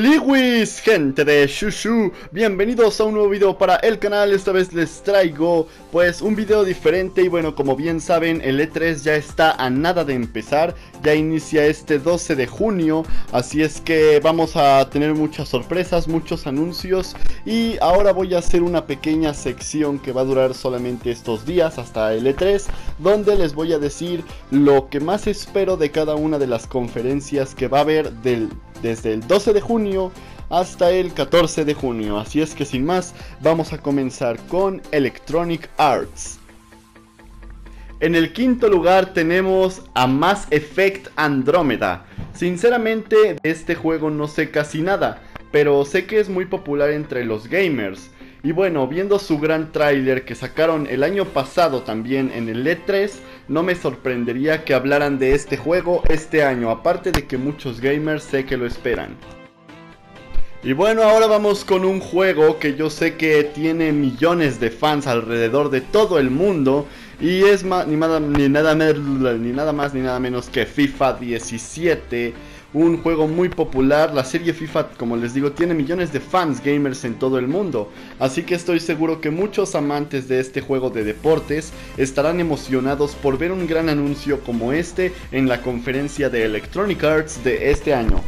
Holiwis, gente de Shushu, bienvenidos a un nuevo video para el canal. Esta vez les traigo pues un video diferente y bueno, como bien saben, el E3 ya está a nada de empezar. Ya inicia este 12 de junio, así es que vamos a tener muchas sorpresas, muchos anuncios. Y ahora voy a hacer una pequeña sección que va a durar solamente estos días hasta el E3, donde les voy a decir lo que más espero de cada una de las conferencias que va a haber desde el 12 de junio hasta el 14 de junio. Así es que sin más, vamos a comenzar con Electronic Arts. En el quinto lugar tenemos a Mass Effect Andromeda. Sinceramente de este juego no sé casi nada, pero sé que es muy popular entre los gamers. Y bueno, viendo su gran tráiler que sacaron el año pasado también en el E3, no me sorprendería que hablaran de este juego este año, aparte de que muchos gamers sé que lo esperan. Y bueno, ahora vamos con un juego que yo sé que tiene millones de fans alrededor de todo el mundo. Y es ni nada más ni nada menos que FIFA 17. Un juego muy popular. La serie FIFA, como les digo, tiene millones de fans gamers en todo el mundo. Así que estoy seguro que muchos amantes de este juego de deportes estarán emocionados por ver un gran anuncio como este en la conferencia de Electronic Arts de este año.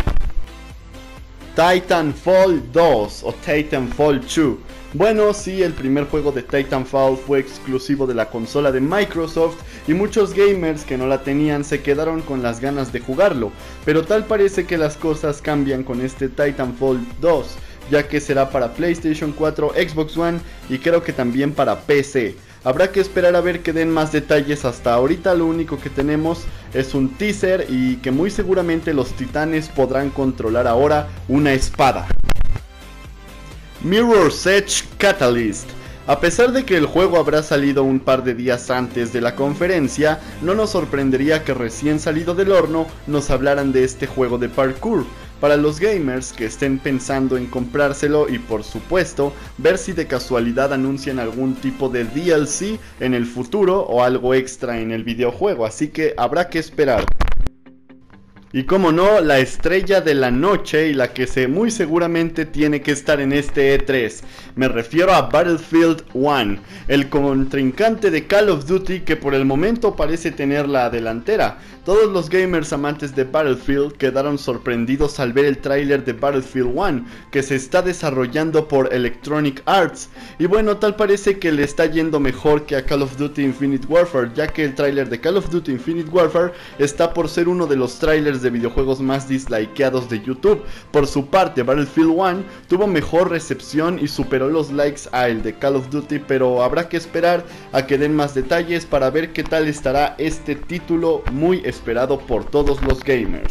Titanfall 2 o Titanfall 2. Bueno, sí, el primer juego de Titanfall fue exclusivo de la consola de Microsoft y muchos gamers que no la tenían se quedaron con las ganas de jugarlo, pero tal parece que las cosas cambian con este Titanfall 2, ya que será para PlayStation 4, Xbox One y creo que también para PC. Habrá que esperar a ver que den más detalles. Hasta ahorita lo único que tenemos es un teaser y que muy seguramente los titanes podrán controlar ahora una espada. Mirror's Edge Catalyst. A pesar de que el juego habrá salido un par de días antes de la conferencia, no nos sorprendería que recién salido del horno nos hablaran de este juego de parkour. Para los gamers que estén pensando en comprárselo y por supuesto ver si de casualidad anuncian algún tipo de DLC en el futuro o algo extra en el videojuego, así que habrá que esperar. Y como no, la estrella de la noche y la que muy seguramente tiene que estar en este E3. Me refiero a Battlefield 1, el contrincante de Call of Duty que por el momento parece tener la delantera. Todos los gamers amantes de Battlefield quedaron sorprendidos al ver el tráiler de Battlefield 1, que se está desarrollando por Electronic Arts. Y bueno, tal parece que le está yendo mejor que a Call of Duty Infinite Warfare, ya que el tráiler de Call of Duty Infinite Warfare está por ser uno de los tráilers de videojuegos más dislikeados de YouTube. Por su parte, Battlefield 1 tuvo mejor recepción y superó los likes a el de Call of Duty, pero habrá que esperar a que den más detalles para ver qué tal estará este título muy esperado por todos los gamers.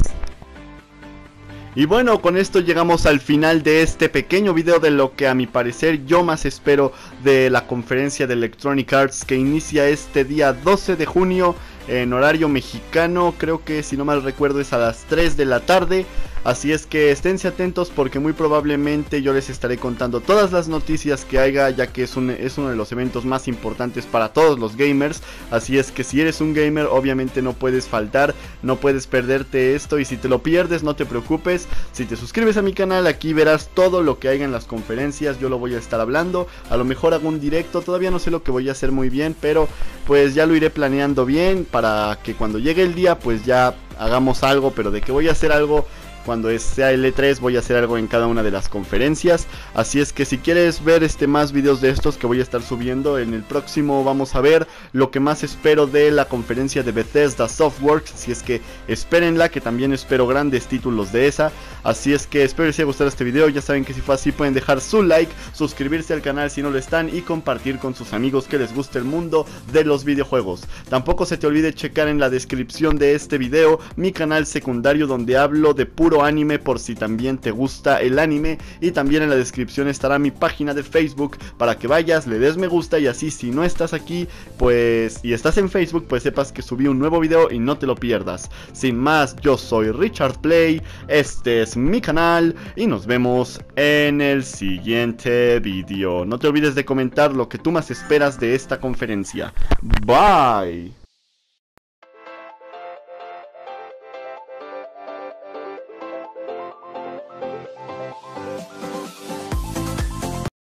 Y bueno, con esto llegamos al final de este pequeño video de lo que a mi parecer yo más espero de la conferencia de Electronic Arts que inicia este día 12 de junio en horario mexicano. Creo que si no mal recuerdo es a las 3 de la tarde. Así es que esténse atentos porque muy probablemente yo les estaré contando todas las noticias que haya, ya que es uno de los eventos más importantes para todos los gamers. Así es que si eres un gamer obviamente no puedes faltar, no puedes perderte esto, y si te lo pierdes no te preocupes. Si te suscribes a mi canal aquí verás todo lo que haya en las conferencias, yo lo voy a estar hablando. A lo mejor hago un directo, todavía no sé lo que voy a hacer muy bien, pero pues ya lo iré planeando bien para que cuando llegue el día pues ya hagamos algo, pero de que voy a hacer algo cuando sea el E3 voy a hacer algo en cada una de las conferencias. Así es que si quieres ver más videos de estos que voy a estar subiendo en el próximo, vamos a ver lo que más espero de la conferencia de Bethesda Softworks. Así es que espérenla, que también espero grandes títulos de esa. Así es que espero que les haya gustado este video. Ya saben que si fue así pueden dejar su like, suscribirse al canal si no lo están y compartir con sus amigos que les guste el mundo de los videojuegos. Tampoco se te olvide checar en la descripción de este video mi canal secundario donde hablo de puro anime por si también te gusta el anime, y también en la descripción estará mi página de Facebook para que vayas, le des me gusta y así si no estás aquí pues y estás en Facebook pues sepas que subí un nuevo video y no te lo pierdas. Sin más, yo soy Richard Play, este es mi canal y nos vemos en el siguiente video. No te olvides de comentar lo que tú más esperas de esta conferencia. Bye.